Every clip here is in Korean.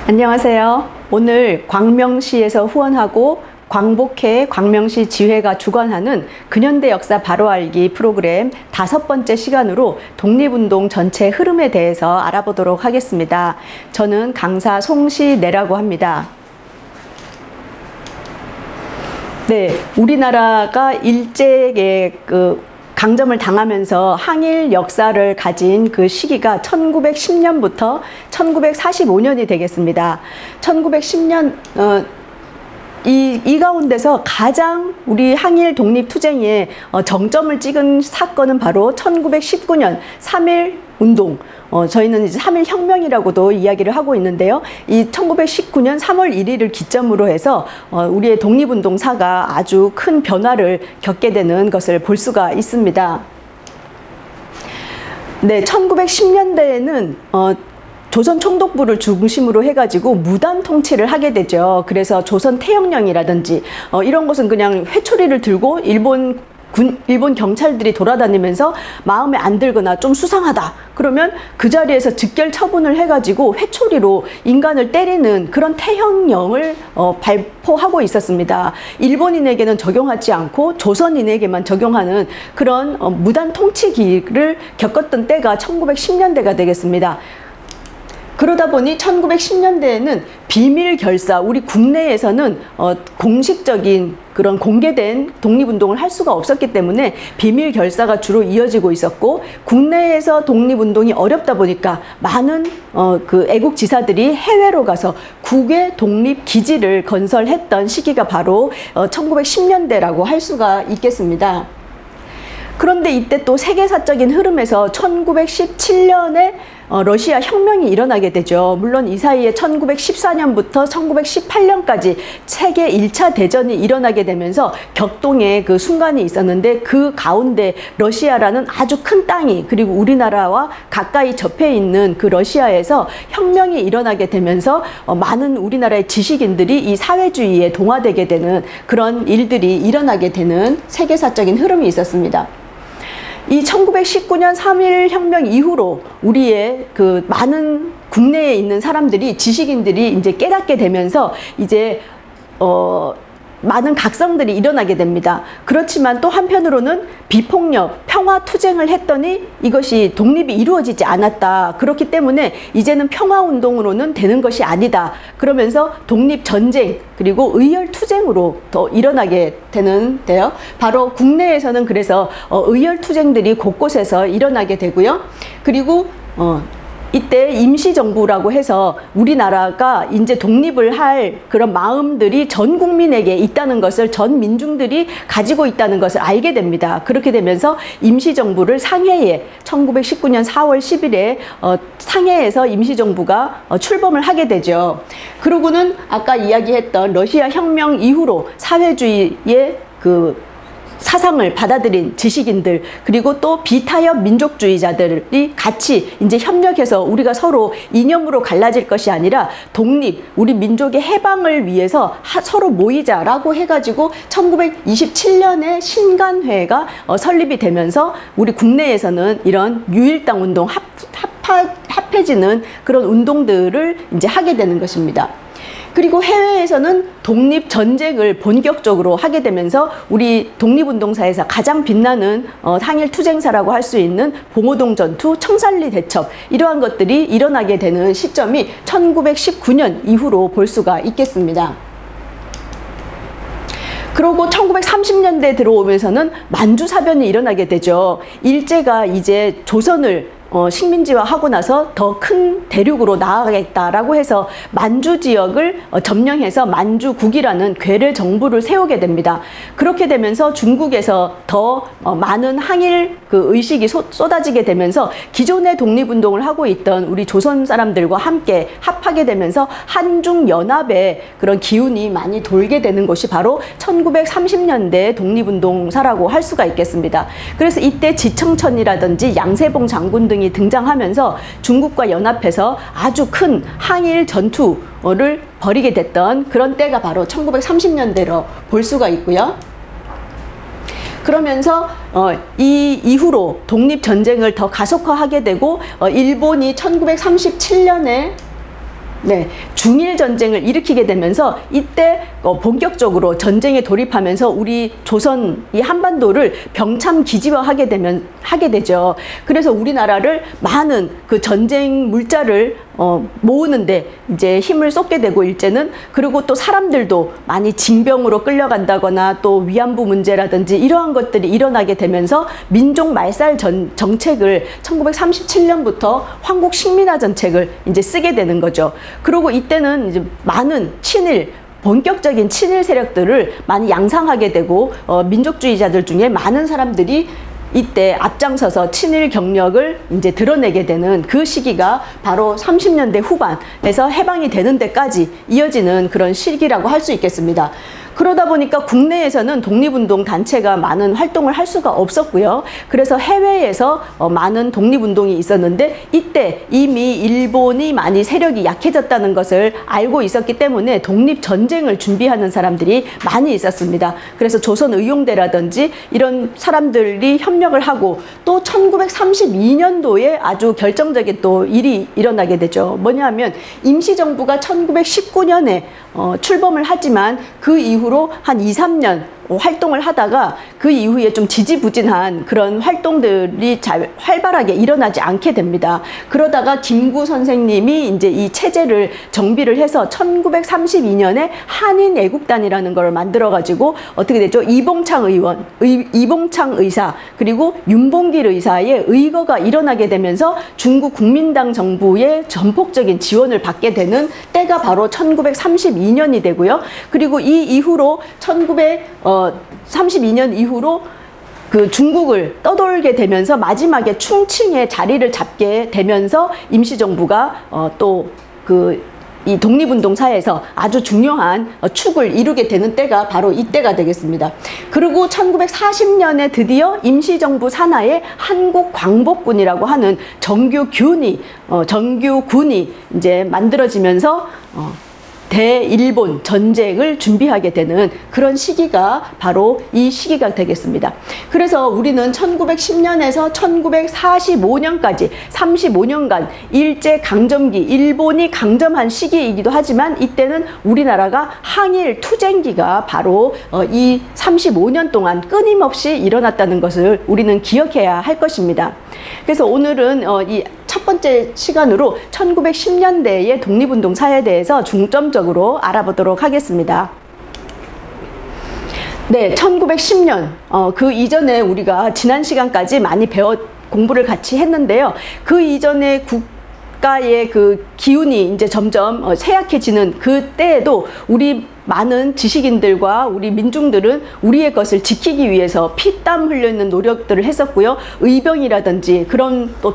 안녕하세요. 오늘 광명시에서 후원하고 광복회 광명시 지회가 주관하는 근현대 역사 바로 알기 프로그램 5번째 시간으로 독립운동 전체 흐름에 대해서 알아보도록 하겠습니다. 저는 강사 송시내라고 합니다. 네, 우리나라가 일제의 강점을 당하면서 항일 역사를 가진 그 시기가 1910년부터 1945년이 되겠습니다. 1910년 이 가운데서 가장 우리 항일 독립투쟁에 정점을 찍은 사건은 바로 1919년 3.1 운동, 저희는 이제 3.1 혁명이라고도 이야기를 하고 있는데요. 이 1919년 3월 1일을 기점으로 해서 우리의 독립운동사가 아주 큰 변화를 겪게 되는 것을 볼 수가 있습니다. 네, 1910년대에는 조선 총독부를 중심으로 해가지고 무단 통치를 하게 되죠. 그래서 조선 태영령이라든지 이런 것은 그냥 회초리를 들고 일본 경찰들이 돌아다니면서 마음에 안 들거나 좀 수상하다 그러면 그 자리에서 즉결 처분을 해가지고 회초리로 인간을 때리는 그런 태형령을 발포하고 있었습니다. 일본인에게는 적용하지 않고 조선인에게만 적용하는 그런 무단 통치기를 겪었던 때가 1910년대가 되겠습니다. 그러다 보니 1910년대에는 비밀 결사, 우리 국내에서는 공식적인 그런 공개된 독립운동을 할 수가 없었기 때문에 비밀 결사가 주로 이어지고 있었고, 국내에서 독립운동이 어렵다 보니까 많은 그 애국지사들이 해외로 가서 국외 독립기지를 건설했던 시기가 바로 1910년대라고 할 수가 있겠습니다. 그런데 이때 또 세계사적인 흐름에서 1917년에 러시아 혁명이 일어나게 되죠. 물론 이 사이에 1914년부터 1918년까지 세계 1차 대전이 일어나게 되면서 격동의 그 순간이 있었는데, 그 가운데 러시아라는 아주 큰 땅이, 그리고 우리나라와 가까이 접해 있는 그 러시아에서 혁명이 일어나게 되면서 많은 우리나라의 지식인들이 이 사회주의에 동화되게 되는 그런 일들이 일어나게 되는 세계사적인 흐름이 있었습니다. 이 1919년 3.1 혁명 이후로 우리의 그 많은 국내에 있는 사람들이, 지식인들이 이제 깨닫게 되면서 이제 많은 각성들이 일어나게 됩니다. 그렇지만 또 한편으로는 비폭력, 평화투쟁을 했더니 이것이 독립이 이루어지지 않았다. 그렇기 때문에 이제는 평화운동으로는 되는 것이 아니다. 그러면서 독립전쟁 그리고 의열투쟁으로 더 일어나게 되는데요. 바로 국내에서는 그래서 의열투쟁들이 곳곳에서 일어나게 되고요. 그리고 이때 임시정부라고 해서 우리나라가 이제 독립을 할 그런 마음들이 전 국민에게 있다는 것을, 전 민중들이 가지고 있다는 것을 알게 됩니다. 그렇게 되면서 임시정부를 상해에 1919년 4월 10일에 상해에서 임시정부가 출범을 하게 되죠. 그러고는 아까 이야기했던 러시아 혁명 이후로 사회주의의 그 사상을 받아들인 지식인들, 그리고 또 비타협 민족주의자들이 같이 이제 협력해서 우리가 서로 이념으로 갈라질 것이 아니라 독립, 우리 민족의 해방을 위해서 서로 모이자라고 해가지고 1927년에 신간회가 설립이 되면서 우리 국내에서는 이런 유일당 운동, 합해지는 그런 운동들을 이제 하게 되는 것입니다. 그리고 해외에서는 독립전쟁을 본격적으로 하게 되면서 우리 독립운동사에서 가장 빛나는 항일투쟁사라고 할 수 있는 봉오동 전투, 청산리 대첩, 이러한 것들이 일어나게 되는 시점이 1919년 이후로 볼 수가 있겠습니다. 그리고 1930년대 들어오면서는 만주사변이 일어나게 되죠. 일제가 이제 조선을 식민지화하고 나서 더 큰 대륙으로 나아가겠다라고 해서 만주 지역을 점령해서 만주국이라는 괴뢰 정부를 세우게 됩니다. 그렇게 되면서 중국에서 더 많은 항일 그 의식이 쏟아지게 되면서 기존의 독립운동을 하고 있던 우리 조선 사람들과 함께 합하게 되면서 한중연합의 그런 기운이 많이 돌게 되는 것이 바로 1930년대 독립운동사라고 할 수가 있겠습니다. 그래서 이때 지청천이라든지 양세봉 장군 등이 등장하면서 중국과 연합해서 아주 큰 항일 전투를 벌이게 됐던 그런 때가 바로 1930년대로 볼 수가 있고요. 그러면서 이 이후로 독립전쟁을 더 가속화하게 되고 일본이 1937년에 네, 중일 전쟁을 일으키게 되면서 이때 본격적으로 전쟁에 돌입하면서 우리 조선 이 한반도를 병참 기지화하게 되죠. 그래서 우리나라를 많은 그 전쟁 물자를 모으는데 이제 힘을 쏟게 되고 일제는, 그리고 또 사람들도 많이 징병으로 끌려간다거나 또 위안부 문제라든지 이러한 것들이 일어나게 되면서 민족 말살 정책을 1937년부터 황국 식민화 정책을 이제 쓰게 되는 거죠. 그리고 이때는 이제 많은 본격적인 친일 세력들을 많이 양상하게 되고 민족주의자들 중에 많은 사람들이 이때 앞장서서 친일 경력을 이제 드러내게 되는 그 시기가 바로 30년대 후반에서 해방이 되는 데까지 이어지는 그런 시기라고 할 수 있겠습니다. 그러다 보니까 국내에서는 독립운동 단체가 많은 활동을 할 수가 없었고요. 그래서 해외에서 많은 독립운동이 있었는데 이때 이미 일본이 많이 세력이 약해졌다는 것을 알고 있었기 때문에 독립전쟁을 준비하는 사람들이 많이 있었습니다. 그래서 조선의용대라든지 이런 사람들이 협력을 하고 또 1932년도에 아주 결정적인 또 일이 일어나게 되죠. 뭐냐면 임시정부가 1919년에 출범을 하지만 그 이후로 한 2, 3년 활동을 하다가 그 이후에 좀 지지부진한 그런 활동들이 잘 활발하게 일어나지 않게 됩니다. 그러다가 김구 선생님이 이제 이 체제를 정비를 해서 1932년에 한인애국단이라는 걸 만들어가지고 어떻게 되죠? 이봉창 의사, 그리고 윤봉길 의사의 의거가 일어나게 되면서 중국 국민당 정부의 전폭적인 지원을 받게 되는 때가 바로 1932년이 되고요. 그리고 이 이후로 1932년 이후로 그 중국을 떠돌게 되면서 마지막에 충칭에 자리를 잡게 되면서 임시정부가 또 이 독립운동사에서 아주 중요한 축을 이루게 되는 때가 바로 이때가 되겠습니다. 그리고 1940년에 드디어 임시정부 산하에 한국광복군이라고 하는 정규군이 이제 만들어지면서 대일본 전쟁을 준비하게 되는 그런 시기가 바로 이 시기가 되겠습니다. 그래서 우리는 1910년에서 1945년까지 35년간 일제강점기, 일본이 강점한 시기이기도 하지만 이때는 우리나라가 항일 투쟁기가 바로 이 35년 동안 끊임없이 일어났다는 것을 우리는 기억해야 할 것입니다. 그래서 오늘은 이 첫 번째 시간으로 1910년대의 독립운동사에 대해서 중점적으로 알아보도록 하겠습니다. 네, 1910년 그 이전에 우리가 지난 시간까지 많이 공부를 같이 했는데요. 그 이전에 국가의 그 기운이 이제 점점 쇠약해지는 그때에도 우리 많은 지식인들과 우리 민중들은 우리의 것을 지키기 위해서 피땀 흘리는 노력들을 했었고요. 의병이라든지 그런 또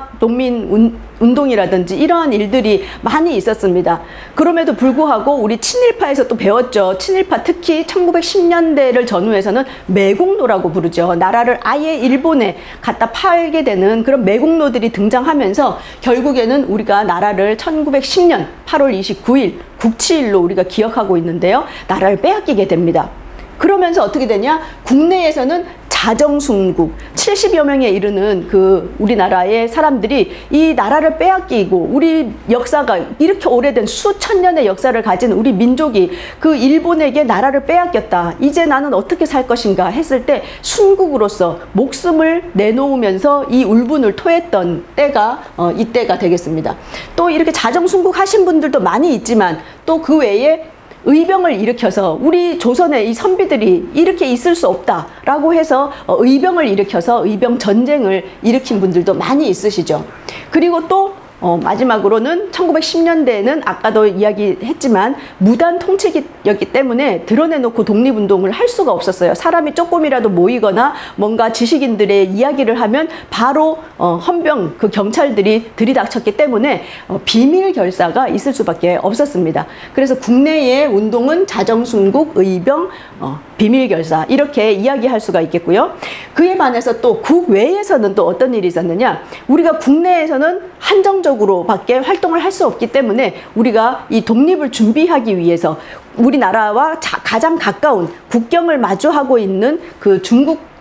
동민 운동이라든지 이러한 일들이 많이 있었습니다. 그럼에도 불구하고 우리 친일파에서 또 배웠죠. 친일파 특히 1910년대를 전후해서는 매국노라고 부르죠. 나라를 아예 일본에 갖다 팔게 되는 그런 매국노들이 등장하면서 결국에는 우리가 나라를 1910년 8월 29일 국치일로 우리가 기억하고 있는데요. 나라를 빼앗기게 됩니다. 그러면서 어떻게 되냐? 국내에서는 자정순국 70여 명에 이르는 그 우리나라의 사람들이 이 나라를 빼앗기고 우리 역사가 이렇게 오래된 수천 년의 역사를 가진 우리 민족이 그 일본에게 나라를 빼앗겼다. 이제 나는 어떻게 살 것인가 했을 때 순국으로서 목숨을 내놓으면서 이 울분을 토했던 때가 이때가 되겠습니다. 또 이렇게 자정순국 하신 분들도 많이 있지만 또 그 외에 의병을 일으켜서 우리 조선의 이 선비들이 이렇게 있을 수 없다라고 해서 의병을 일으켜서 의병 전쟁을 일으킨 분들도 많이 있으시죠. 그리고 또 마지막으로는 1910년대에는 아까도 이야기했지만 무단 통치였기 때문에 드러내놓고 독립운동을 할 수가 없었어요. 사람이 조금이라도 모이거나 뭔가 지식인들의 이야기를 하면 바로 헌병 그 경찰들이 들이닥쳤기 때문에 비밀 결사가 있을 수밖에 없었습니다. 그래서 국내의 운동은 자정순국, 의병, 비밀 결사 이렇게 이야기할 수가 있겠고요. 그에 반해서 또 국외에서는 또 어떤 일이 있었느냐? 우리가 국내에서는 한정적으로 밖에 활동을 할 수 없기 때문에 우리가 이 독립을 준비하기 위해서 우리나라와 가장 가까운 국경을 마주하고 있는 그 중국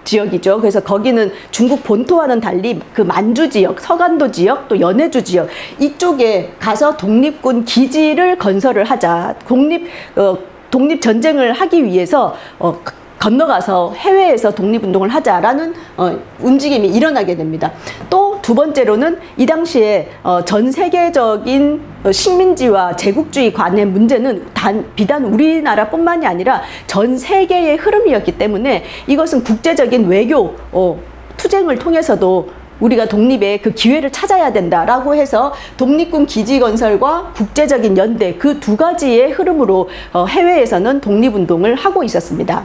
지역이죠. 그래서 거기는 중국 본토와는 달리 그 만주 지역, 서간도 지역, 또 연해주 지역 이쪽에 가서 독립군 기지를 건설을 하자. 독립 전쟁을 하기 위해서 건너가서 해외에서 독립운동을 하자라는 움직임이 일어나게 됩니다. 또 두 번째로는 이 당시에 전 세계적인 식민지와 제국주의 관의 문제는 비단 우리나라뿐만이 아니라 전 세계의 흐름이었기 때문에 이것은 국제적인 외교 투쟁을 통해서도 우리가 독립의 그 기회를 찾아야 된다라고 해서 독립군 기지 건설과 국제적인 연대 그 두 가지의 흐름으로 해외에서는 독립운동을 하고 있었습니다.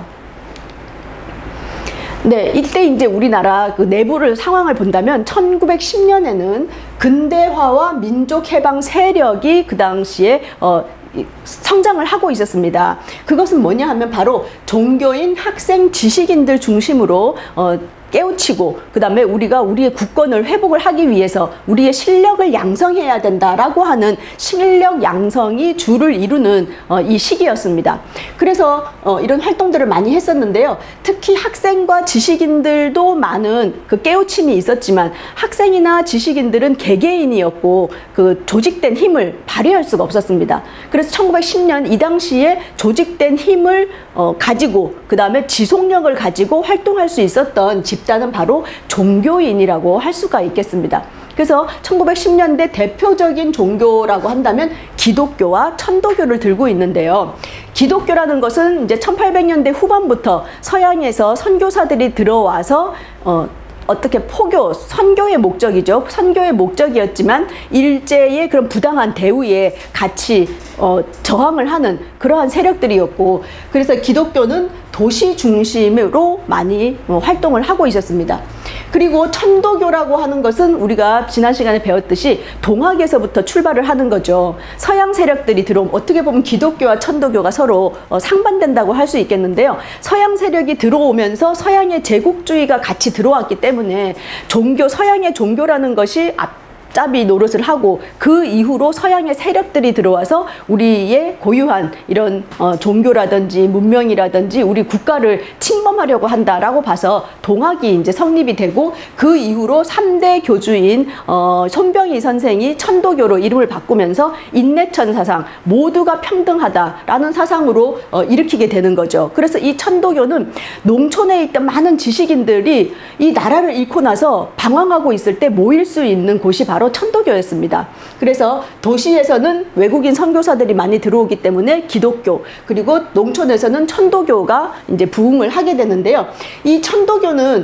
네, 이때 이제 우리나라 그 내부를 상황을 본다면 1910년에는 근대화와 민족해방 세력이 그 당시에 성장을 하고 있었습니다. 그것은 뭐냐 하면 바로 종교인, 학생, 지식인들 중심으로 깨우치고 그 다음에 우리가 우리의 국권을 회복을 하기 위해서 우리의 실력을 양성해야 된다라고 하는 실력 양성이 주를 이루는 이 시기였습니다. 그래서 이런 활동들을 많이 했었는데요. 특히 학생과 지식인들도 많은 그 깨우침이 있었지만 학생이나 지식인들은 개개인이었고 그 조직된 힘을 발휘할 수가 없었습니다. 그래서 1910년 이 당시에 조직된 힘을 가지고 그 다음에 지속력을 가지고 활동할 수 있었던 집단은 바로 종교인이라고 할 수가 있겠습니다. 그래서 1910년대 대표적인 종교라고 한다면 기독교와 천도교를 들고 있는데요. 기독교라는 것은 이제 1800년대 후반부터 서양에서 선교사들이 들어와서 어떻게 선교의 목적이죠. 선교의 목적이었지만 일제의 그런 부당한 대우에 같이 저항을 하는 그러한 세력들이었고, 그래서 기독교는 도시 중심으로 많이 활동을 하고 있었습니다. 그리고 천도교라고 하는 것은 우리가 지난 시간에 배웠듯이 동학에서부터 출발을 하는 거죠. 서양 세력들이 들어오면 어떻게 보면 기독교와 천도교가 서로 상반된다고 할 수 있겠는데요. 서양 세력이 들어오면서 서양의 제국주의가 같이 들어왔기 때문에 서양의 종교라는 것이 앞잡이 노릇을 하고 그 이후로 서양의 세력들이 들어와서 우리의 고유한 이런 종교라든지 문명이라든지 우리 국가를 침범하려고 한다라고 봐서 동학이 이제 성립이 되고, 그 이후로 3대 교주인 손병희 선생이 천도교로 이름을 바꾸면서 인내천 사상, 모두가 평등하다라는 사상으로 일으키게 되는 거죠. 그래서 이 천도교는 농촌에 있던 많은 지식인들이 이 나라를 잃고 나서 방황하고 있을 때 모일 수 있는 곳이 바로 천도교였습니다. 그래서 도시에서는 외국인 선교사들이 많이 들어오기 때문에 기독교, 그리고 농촌에서는 천도교가 이제 부흥을 하게 되는데요. 이 천도교는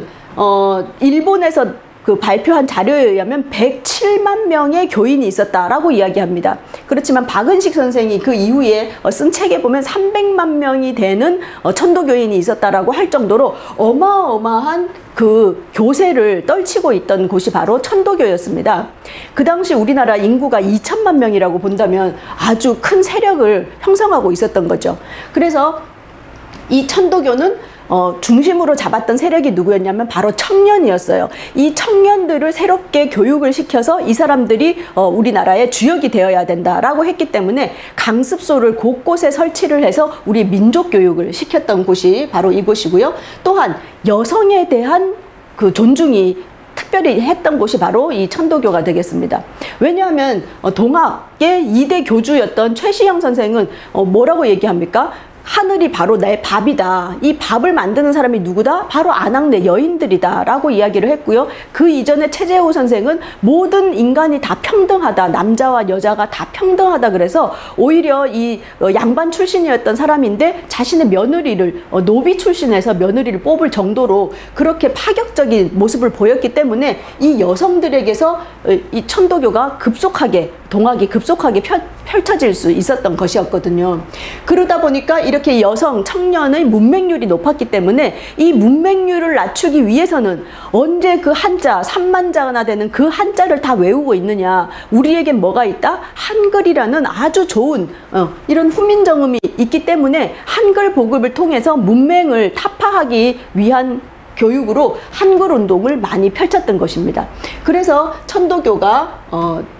일본에서 그 발표한 자료에 의하면 107만 명의 교인이 있었다라고 이야기합니다. 그렇지만 박은식 선생이 그 이후에 쓴 책에 보면 300만 명이 되는 천도교인이 있었다라고 할 정도로 어마어마한 그 교세를 떨치고 있던 곳이 바로 천도교였습니다. 그 당시 우리나라 인구가 2천만 명이라고 본다면 아주 큰 세력을 형성하고 있었던 거죠. 그래서 이 천도교는 중심으로 잡았던 세력이 누구였냐면 바로 청년이었어요. 이 청년들을 새롭게 교육을 시켜서 이 사람들이 우리나라의 주역이 되어야 된다라고 했기 때문에 강습소를 곳곳에 설치를 해서 우리 민족 교육을 시켰던 곳이 바로 이곳이고요. 또한 여성에 대한 그 존중이 특별히 했던 곳이 바로 이 천도교가 되겠습니다. 왜냐하면 동학의 2대 교주였던 최시영 선생은 뭐라고 얘기합니까? 하늘이 바로 내 밥이다. 이 밥을 만드는 사람이 누구다? 바로 안악내 여인들이다 라고 이야기를 했고요. 그 이전에 최재호 선생은 모든 인간이 다 평등하다. 남자와 여자가 다 평등하다. 그래서 오히려 이 양반 출신이었던 사람인데 자신의 며느리를 노비 출신에서 며느리를 뽑을 정도로 그렇게 파격적인 모습을 보였기 때문에 이 여성들에게서 이 천도교가 동학이 급속하게 펼쳐질 수 있었던 것이었거든요. 그러다 보니까 이렇게 여성, 청년의 문맹률이 높았기 때문에 이 문맹률을 낮추기 위해서는 언제 그 한자, 3만자나 되는 그 한자를 다 외우고 있느냐. 우리에겐 뭐가 있다? 한글이라는 아주 좋은 이런 훈민정음이 있기 때문에 한글 보급을 통해서 문맹을 타파하기 위한 교육으로 한글 운동을 많이 펼쳤던 것입니다. 그래서 천도교가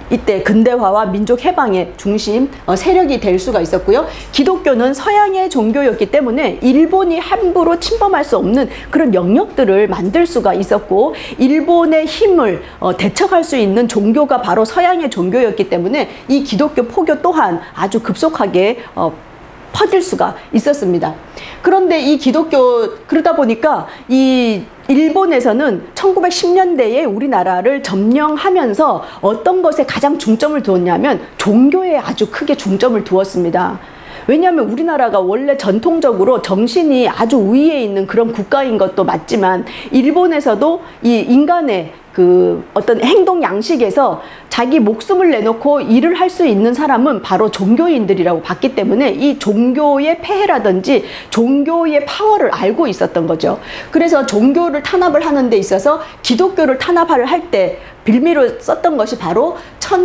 이때 근대화와 민족 해방의 중심 세력이 될 수가 있었고요. 기독교는 서양의 종교였기 때문에 일본이 함부로 침범할 수 없는 그런 영역들을 만들 수가 있었고, 일본의 힘을 대척할 수 있는 종교가 바로 서양의 종교였기 때문에 이 기독교 포교 또한 아주 급속하게 퍼질 수가 있었습니다. 그런데 이 기독교, 그러다 보니까 이 일본에서는 1910년대에 우리나라를 점령하면서 어떤 것에 가장 중점을 두었냐면 종교에 아주 크게 중점을 두었습니다. 왜냐하면 우리나라가 원래 전통적으로 정신이 아주 우위에 있는 그런 국가인 것도 맞지만, 일본에서도 이 인간의 그 어떤 행동 양식에서 자기 목숨을 내놓고 일을 할 수 있는 사람은 바로 종교인들이라고 봤기 때문에 이 종교의 폐해라든지 종교의 파워를 알고 있었던 거죠. 그래서 종교를 탄압을 하는 데 있어서 기독교를 탄압을 할 때 빌미로 썼던 것이 바로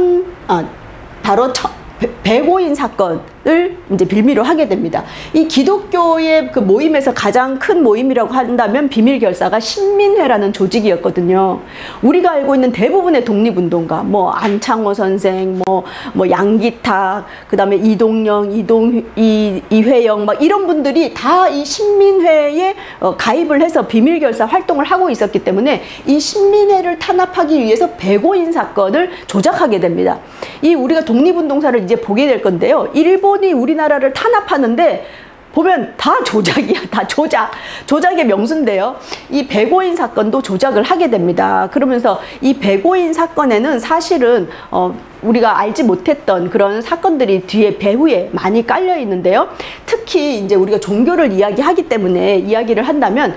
백오인 사건을 이제 빌미로 하게 됩니다. 이 기독교의 그 모임에서 가장 큰 모임이라고 한다면 비밀결사가 신민회라는 조직이었거든요. 우리가 알고 있는 대부분의 독립운동가, 뭐 안창호 선생, 뭐 양기탁, 그 다음에 이동영, 이회영, 막 이런 분들이 다 이 신민회에 가입을 해서 비밀결사 활동을 하고 있었기 때문에 이 신민회를 탄압하기 위해서 백오인 사건을 조작하게 됩니다. 이 우리가 독립운동사를 이제 보게 될 건데요. 일본이 우리나라를 탄압하는데 보면 다 조작이야. 다 조작의 명수인데요. 이 백오인 사건도 조작을 하게 됩니다. 그러면서 이 백오인 사건에는 사실은 우리가 알지 못했던 그런 사건들이 뒤에 배후에 많이 깔려 있는데요. 특히 이제 우리가 종교를 이야기하기 때문에 이야기를 한다면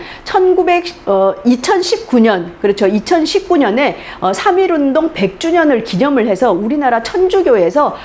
2019년, 그렇죠. 2019년에 3.1운동 100주년을 기념을 해서 우리나라 천주교에서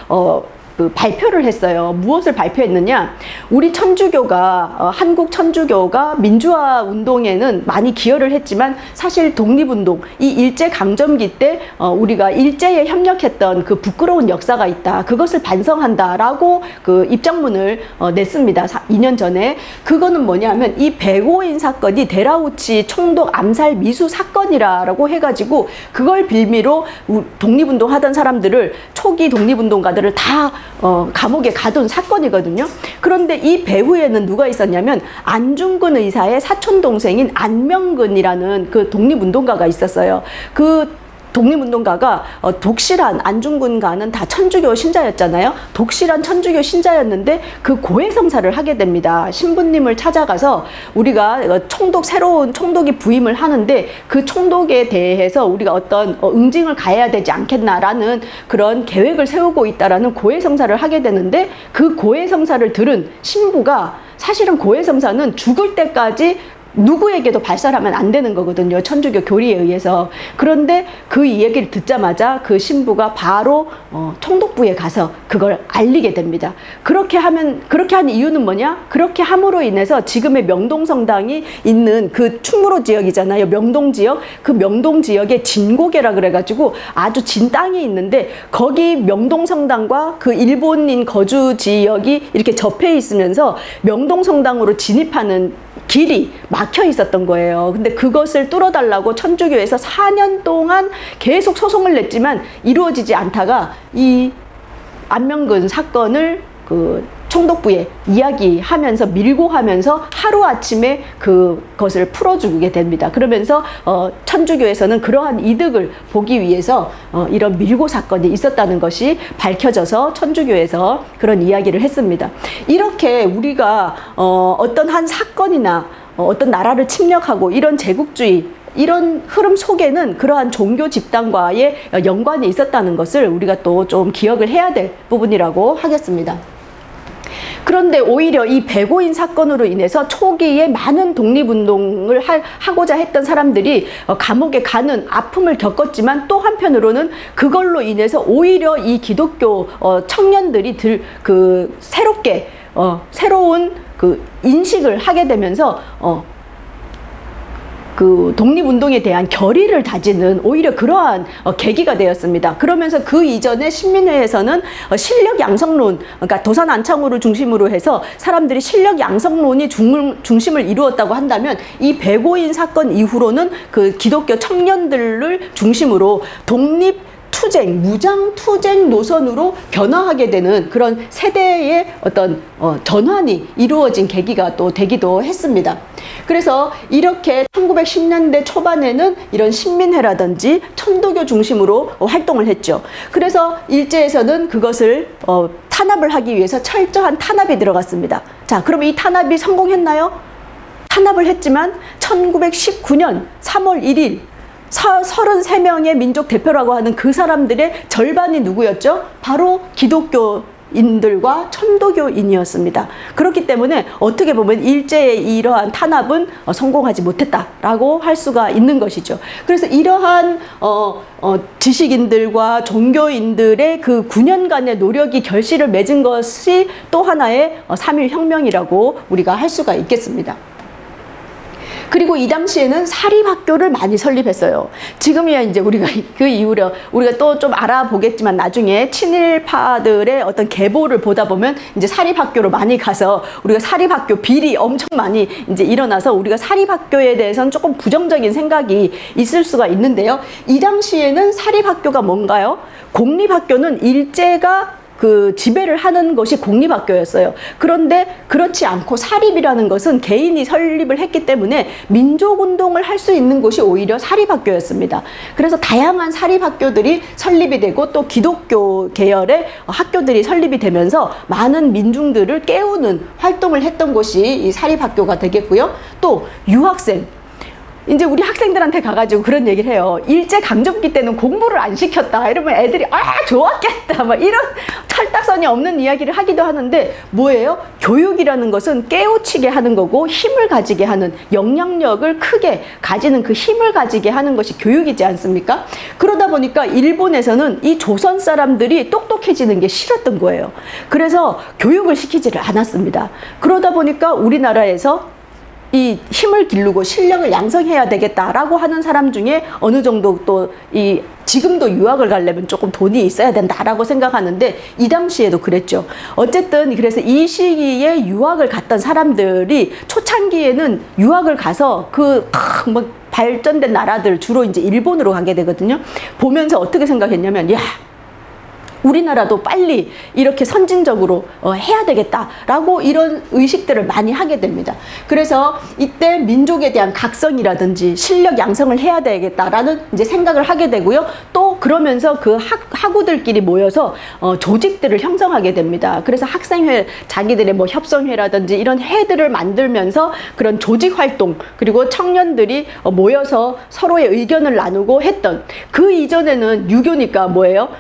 발표를 했어요. 무엇을 발표했느냐? 우리 천주교가, 한국 천주교가 민주화 운동에는 많이 기여를 했지만 사실 독립운동, 이 일제강점기 때 우리가 일제에 협력했던 그 부끄러운 역사가 있다. 그것을 반성한다라고 그 입장문을 냈습니다. 2년 전에. 그거는 뭐냐면 이 백오인 사건이 데라우치 총독 암살 미수 사건이라고 해가지고 그걸 빌미로 독립운동 하던 사람들을, 초기 독립운동가들을 다 감옥에 가둔 사건이거든요. 그런데 이 배후에는 누가 있었냐면 안중근 의사의 사촌 동생인 안명근이라는 그 독립운동가가 있었어요. 그 독립운동가가 독실한, 안중근가는 다 천주교 신자였잖아요. 독실한 천주교 신자였는데 그 고해성사를 하게 됩니다. 신부님을 찾아가서 우리가 새로운 총독이 부임을 하는데 그 총독에 대해서 우리가 어떤 응징을 가해야 되지 않겠나라는 그런 계획을 세우고 있다라는 고해성사를 하게 되는데, 그 고해성사를 들은 신부가, 사실은 고해성사는 죽을 때까지 누구에게도 발설하면 안 되는 거거든요. 천주교 교리에 의해서. 그런데 그 얘기를 듣자마자 그 신부가 바로 총독부에 가서 그걸 알리게 됩니다. 그렇게 한 이유는 뭐냐? 그렇게 함으로 인해서 지금의 명동성당이 있는 그 충무로 지역이잖아요. 명동 지역. 그 명동 지역에 진고개라 그래가지고 아주 진 땅이 있는데, 거기 명동성당과 그 일본인 거주 지역이 이렇게 접해 있으면서 명동성당으로 진입하는 길이 막혀 있었던 거예요. 근데 그것을 뚫어달라고 천주교에서 4년 동안 계속 소송을 냈지만 이루어지지 않다가 이 안명근 사건을 그 총독부에 이야기하면서, 밀고 하면서 하루아침에 그것을 풀어주게 됩니다. 그러면서 천주교에서는 그러한 이득을 보기 위해서 이런 밀고 사건이 있었다는 것이 밝혀져서 천주교에서 그런 이야기를 했습니다. 이렇게 우리가 어떤 한 사건이나 어떤 나라를 침략하고 이런 제국주의, 이런 흐름 속에는 그러한 종교 집단과의 연관이 있었다는 것을 우리가 또 좀 기억을 해야 될 부분이라고 하겠습니다. 그런데 오히려 이 백오인 사건으로 인해서 초기에 많은 독립운동을 하고자 했던 사람들이 감옥에 가는 아픔을 겪었지만, 또 한편으로는 그걸로 인해서 오히려 이 기독교 청년들이 새로운 그 인식을 하게 되면서 그 독립운동에 대한 결의를 다지는 오히려 그러한 계기가 되었습니다. 그러면서 그 이전에 신민회에서는 실력 양성론, 그러니까 도산 안창호를 중심으로 해서 사람들이 실력 양성론이 중심을 이루었다고 한다면, 이 백오인 사건 이후로는 그 기독교 청년들을 중심으로 독립 투쟁, 무장 투쟁 노선으로 변화하게 되는 그런 세대의 어떤 전환이 이루어진 계기가 또 되기도 했습니다. 그래서 이렇게 1910년대 초반에는 이런 신민회라든지 천도교 중심으로 활동을 했죠. 그래서 일제에서는 그것을 탄압을 하기 위해서 철저한 탄압이 들어갔습니다. 자, 그럼 이 탄압이 성공했나요? 탄압을 했지만 1919년 3월 1일 33명의 민족 대표라고 하는 그 사람들의 절반이 누구였죠? 바로 기독교인들과 천도교인이었습니다. 그렇기 때문에 어떻게 보면 일제의 이러한 탄압은 성공하지 못했다라고 할 수가 있는 것이죠. 그래서 이러한 지식인들과 종교인들의 그 9년간의 노력이 결실을 맺은 것이 또 하나의 3.1 혁명이라고 우리가 할 수가 있겠습니다. 그리고 이 당시에는 사립학교를 많이 설립했어요. 지금이야 이제 우리가 그 이후로 우리가 또 좀 알아보겠지만 나중에 친일파들의 어떤 계보를 보다 보면 이제 사립학교로 많이 가서 우리가 사립학교 비리 엄청 많이 이제 일어나서 우리가 사립학교에 대해서는 조금 부정적인 생각이 있을 수가 있는데요. 이 당시에는 사립학교가 뭔가요? 공립학교는 일제가 그 지배를 하는 것이 공립학교였어요. 그런데 그렇지 않고 사립이라는 것은 개인이 설립을 했기 때문에 민족운동을 할 수 있는 곳이 오히려 사립학교였습니다. 그래서 다양한 사립학교들이 설립이 되고 또 기독교 계열의 학교들이 설립이 되면서 많은 민중들을 깨우는 활동을 했던 곳이 이 사립학교가 되겠고요. 또 유학생, 이제 우리 학생들한테 가가지고 그런 얘기를 해요. 일제강점기 때는 공부를 안 시켰다. 이러면 애들이 좋았겠다. 막 이런 철딱선이 없는 이야기를 하기도 하는데 뭐예요? 교육이라는 것은 깨우치게 하는 거고 힘을 가지게 하는, 영향력을 크게 가지는 그 힘을 가지게 하는 것이 교육이지 않습니까? 그러다 보니까 일본에서는 이 조선 사람들이 똑똑해지는 게 싫었던 거예요. 그래서 교육을 시키지를 않았습니다. 그러다 보니까 우리나라에서 이 힘을 기르고 실력을 양성해야 되겠다라고 하는 사람 중에 어느 정도 또 지금도 유학을 가려면 조금 돈이 있어야 된다라고 생각하는데 이 당시에도 그랬죠. 어쨌든 그래서 이 시기에 유학을 갔던 사람들이 초창기에는 유학을 가서 뭐 발전된 나라들 주로 이제 일본으로 가게 되거든요. 보면서 어떻게 생각했냐면 야, 우리나라도 빨리 이렇게 선진적으로 해야 되겠다라고 이런 의식들을 많이 하게 됩니다. 그래서 이때 민족에 대한 각성이라든지 실력 양성을 해야 되겠다라는 이제 생각을 하게 되고요. 또 그러면서 그 학우들끼리 모여서 조직들을 형성하게 됩니다. 그래서 학생회, 자기들의 뭐 협성회라든지 이런 회들을 만들면서 그런 조직 활동, 그리고 청년들이 모여서 서로의 의견을 나누고 했던, 그 이전에는 유교니까 뭐예요?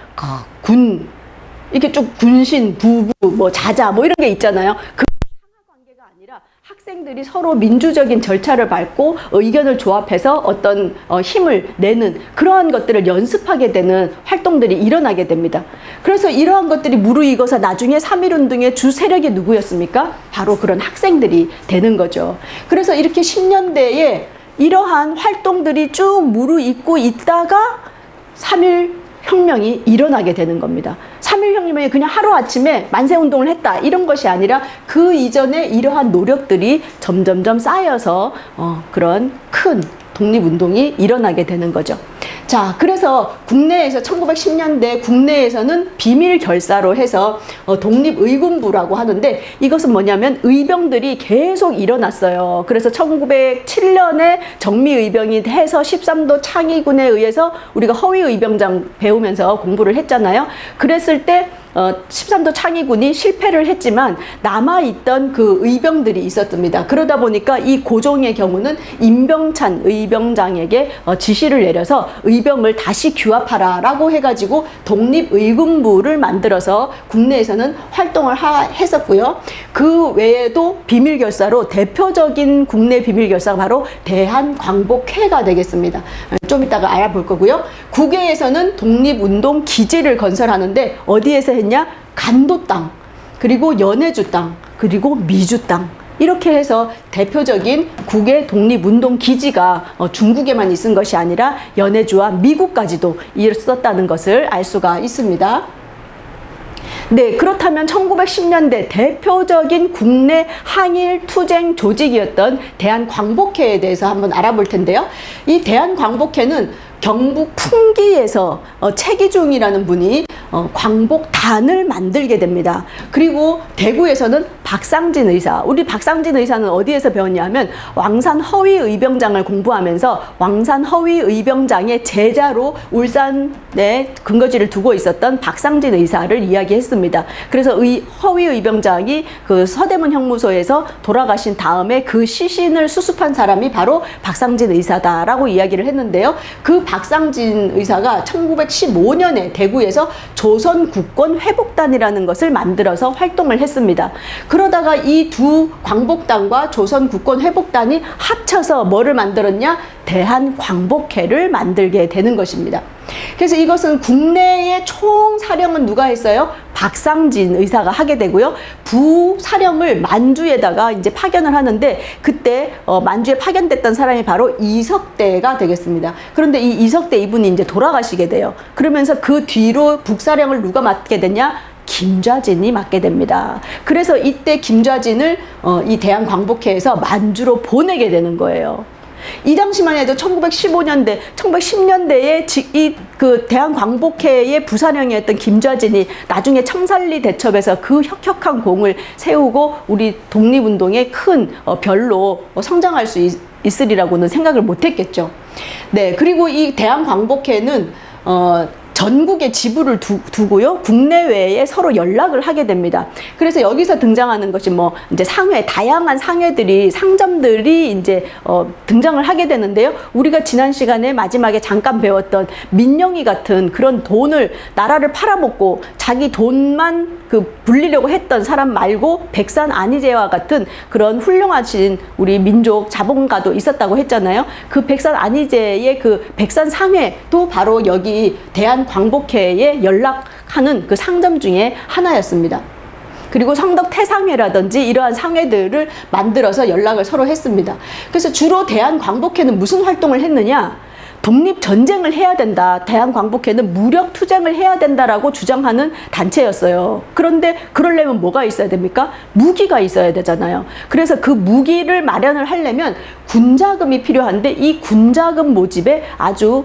군, 이렇게 좀 군신, 부부, 뭐 자자, 뭐 이런 게 있잖아요. 그 상하 관계가 아니라 학생들이 서로 민주적인 절차를 밟고 의견을 조합해서 어떤 힘을 내는 그러한 것들을 연습하게 되는 활동들이 일어나게 됩니다. 그래서 이러한 것들이 무르익어서 나중에 3.1운동의 주 세력이 누구였습니까? 바로 그런 학생들이 되는 거죠. 그래서 이렇게 10년대에 이러한 활동들이 쭉 무르익고 있다가 3.1 혁명이 일어나게 되는 겁니다. 3.1 혁명이 그냥 하루아침에 만세운동을 했다 이런 것이 아니라 그 이전에 이러한 노력들이 점점점 쌓여서 그런 큰 독립운동이 일어나게 되는 거죠. 자, 그래서 국내에서 1910년대 국내에서는 비밀 결사로 해서 독립의군부라고 하는데, 이것은 뭐냐면 의병들이 계속 일어났어요. 그래서 1907년에 정미의병이 해서 13도 창의군에 의해서 우리가 허위의병장 배우면서 공부를 했잖아요. 그랬을 때 13도 창의군이 실패를 했지만 남아있던 그 의병들이 있었습니다. 그러다 보니까 이 고종의 경우는 임병찬 의병장에게 지시를 내려서 의병을 다시 규합하라 라고 해가지고 독립의군부를 만들어서 국내에서는 활동을 했었고요. 그 외에도 비밀결사로 대표적인 국내 비밀결사가 바로 대한광복회가 되겠습니다. 좀 이따가 알아볼 거고요. 국외에서는 독립운동 기지를 건설하는데 어디에서 했냐? 간도 땅, 그리고 연해주 땅, 그리고 미주 땅, 이렇게 해서 대표적인 국외 독립운동 기지가 중국에만 있은 것이 아니라 연해주와 미국까지도 있었다는 것을 알 수가 있습니다. 네, 그렇다면 1910년대 대표적인 국내 항일 투쟁 조직이었던 대한광복회에 대해서 한번 알아볼 텐데요. 이 대한광복회는 경북 풍기에서 최기중이라는 분이 광복단을 만들게 됩니다. 그리고 대구에서는 박상진 의사, 우리 박상진 의사는 어디에서 배웠냐면 왕산 허위의병장을 공부하면서 왕산 허위의병장의 제자로 울산에 근거지를 두고 있었던 박상진 의사를 이야기했습니다. 그래서 허위의병장이 그 서대문 형무소에서 돌아가신 다음에 그 시신을 수습한 사람이 바로 박상진 의사다라고 이야기를 했는데요. 그 박상진 의사가 1915년에 대구에서 조선국권회복단이라는 것을 만들어서 활동을 했습니다. 그러다가 이 두 광복단과 조선국권회복단이 합쳐서 뭐를 만들었냐? 대한광복회를 만들게 되는 것입니다. 그래서 이것은 국내의 총사령은 누가 했어요? 박상진 의사가 하게 되고요. 부사령을 만주에다가 이제 파견을 하는데 그때 만주에 파견됐던 사람이 바로 이석대가 되겠습니다. 그런데 이 이석대 이분이 이제 돌아가시게 돼요. 그러면서 그 뒤로 북사령을 누가 맡게 되냐? 김좌진이 맡게 됩니다. 그래서 이때 김좌진을 이 대한광복회에서 만주로 보내게 되는 거예요. 이 당시만 해도 1915년대, 1910년대에 그 대한광복회의 부사령이었던 김좌진이 나중에 청산리 대첩에서 그 혁혁한 공을 세우고 우리 독립운동에 큰 별로 성장할 수 있으리라고는 생각을 못했겠죠. 네, 그리고 이 대한광복회는 전국에 지부를 두고요. 국내외에 서로 연락을 하게 됩니다. 그래서 여기서 등장하는 것이 뭐 이제 상회, 다양한 상회들이, 상점들이 이제 등장을 하게 되는데요. 우리가 지난 시간에 마지막에 잠깐 배웠던 민영이 같은 그런 돈을 나라를 팔아먹고 자기 돈만 불리려고 했던 사람 말고 백산 안희재와 같은 그런 훌륭하신 우리 민족 자본가도 있었다고 했잖아요. 그 백산 안희재의 그 백산 상회도 바로 여기 대한광복회에 연락하는 그 상점 중에 하나였습니다. 그리고 성덕태상회라든지 이러한 상회들을 만들어서 연락을 서로 했습니다. 그래서 주로 대한광복회는 무슨 활동을 했느냐? 독립전쟁을 해야 된다. 대한광복회는 무력투쟁을 해야 된다라고 주장하는 단체였어요. 그런데 그러려면 뭐가 있어야 됩니까? 무기가 있어야 되잖아요. 그래서 그 무기를 마련을 하려면 군자금이 필요한데 이 군자금 모집에 아주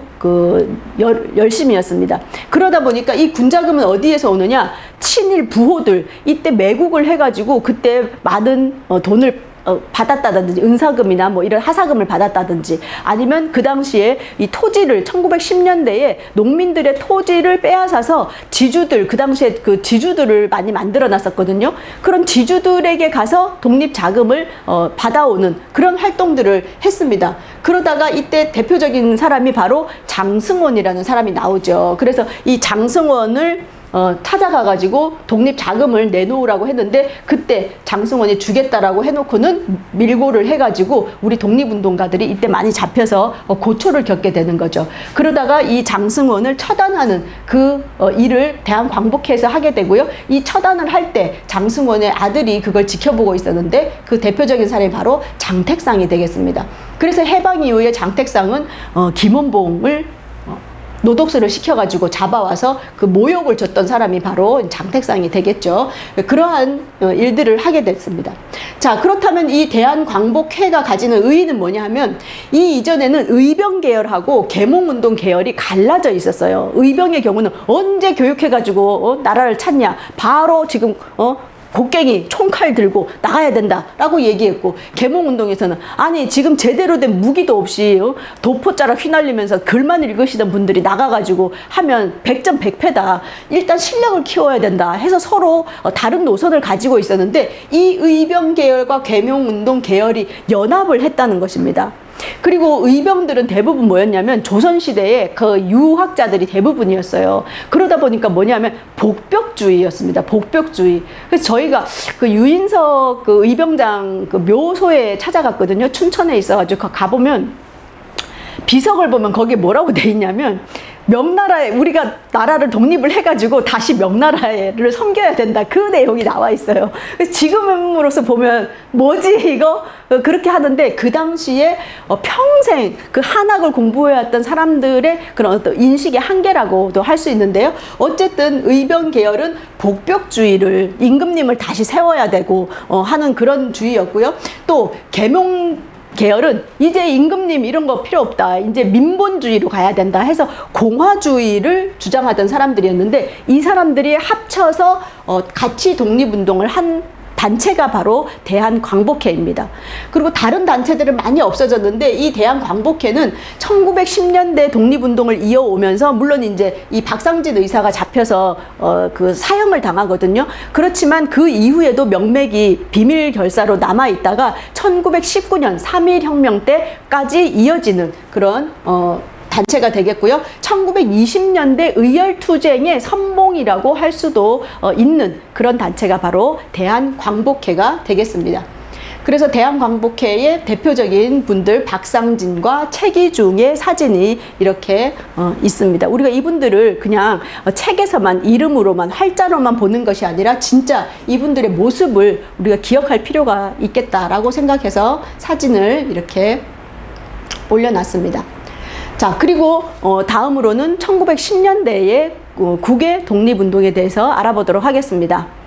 열심이었습니다. 그러다 보니까 이 군자금은 어디에서 오느냐? 친일 부호들, 이때 매국을 해가지고 그때 많은 돈을 받았다든지 은사금이나 뭐 이런 하사금을 받았다든지 아니면 그 당시에 이 토지를 1910년대에 농민들의 토지를 빼앗아서 지주들, 그 당시에 그 지주들을 많이 만들어 놨었거든요. 그런 지주들에게 가서 독립자금을 받아오는 그런 활동들을 했습니다. 그러다가 이때 대표적인 사람이 바로 장승원이라는 사람이 나오죠. 그래서 이 장승원을 찾아가가지고 독립자금을 내놓으라고 했는데 그때 장승원이 주겠다라고 해놓고는 밀고를 해가지고 우리 독립운동가들이 이때 많이 잡혀서 고초를 겪게 되는 거죠. 그러다가 이 장승원을 처단하는 그 일을 대한광복회에서 하게 되고요. 이 처단을 할 때 장승원의 아들이 그걸 지켜보고 있었는데 그 대표적인 사람이 바로 장택상이 되겠습니다. 그래서 해방 이후에 장택상은 김원봉을 노독수를 시켜가지고 잡아와서 그 모욕을 줬던 사람이 바로 장택상이 되겠죠. 그러한 일들을 하게 됐습니다. 자, 그렇다면 이 대한광복회가 가지는 의의는 뭐냐 하면 이 이전에는 의병 계열하고 계몽운동 계열이 갈라져 있었어요. 의병의 경우는 언제 교육해가지고 나라를 찾냐, 바로 지금 곡괭이 총칼 들고 나가야 된다라고 얘기했고, 계몽운동에서는 아니 지금 제대로 된 무기도 없이 도포자락 휘날리면서 글만 읽으시던 분들이 나가가지고 하면 100점 100패다, 일단 실력을 키워야 된다 해서 서로 다른 노선을 가지고 있었는데 이 의병 계열과 계몽운동 계열이 연합을 했다는 것입니다. 그리고 의병들은 대부분 뭐였냐면 조선시대에 그 유학자들이 대부분이었어요. 그러다 보니까 뭐냐면 복벽주의였습니다. 복벽주의. 그래서 저희가 그 유인석 그 의병장 그 묘소에 찾아갔거든요. 춘천에 있어가지고 가보면 비석을 보면 거기에 뭐라고 돼 있냐면 명나라에, 우리가 나라를 독립을 해가지고 다시 명나라를 섬겨야 된다, 그 내용이 나와 있어요. 그래서 지금으로서 보면 뭐지 이거? 그렇게 하던데 그 당시에 평생 그 한학을 공부해왔던 사람들의 그런 어떤 인식의 한계라고도 할 수 있는데요. 어쨌든 의병 계열은 복벽주의를, 임금님을 다시 세워야 되고 하는 그런 주의였고요. 또 계몽 계열은 이제 임금님 이런 거 필요 없다. 이제 민본주의로 가야 된다 해서 공화주의를 주장하던 사람들이었는데 이 사람들이 합쳐서 같이 독립운동을 한 단체가 바로 대한광복회입니다. 그리고 다른 단체들은 많이 없어졌는데 이 대한광복회는 1910년대 독립운동을 이어오면서 물론 이제 이 박상진 의사가 잡혀서 그 사형을 당하거든요. 그렇지만 그 이후에도 명맥이 비밀 결사로 남아 있다가 1919년 3.1혁명 때까지 이어지는 그런 단체가 되겠고요. 1920년대 의열투쟁의 선봉이라고 할 수도 있는 그런 단체가 바로 대한광복회가 되겠습니다. 그래서 대한광복회의 대표적인 분들 박상진과 최기중의 사진이 이렇게 있습니다. 우리가 이분들을 그냥 책에서만 이름으로만 활자로만 보는 것이 아니라 진짜 이분들의 모습을 우리가 기억할 필요가 있겠다라고 생각해서 사진을 이렇게 올려놨습니다. 자, 그리고 다음으로는 1910년대의 국외 독립운동에 대해서 알아보도록 하겠습니다.